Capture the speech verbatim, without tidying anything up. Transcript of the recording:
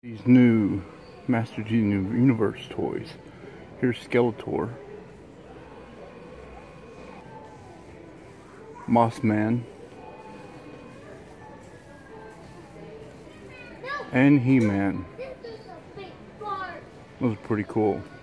These new Master G Universe toys. Here's Skeletor, Mossman, and He-Man. Those are pretty cool.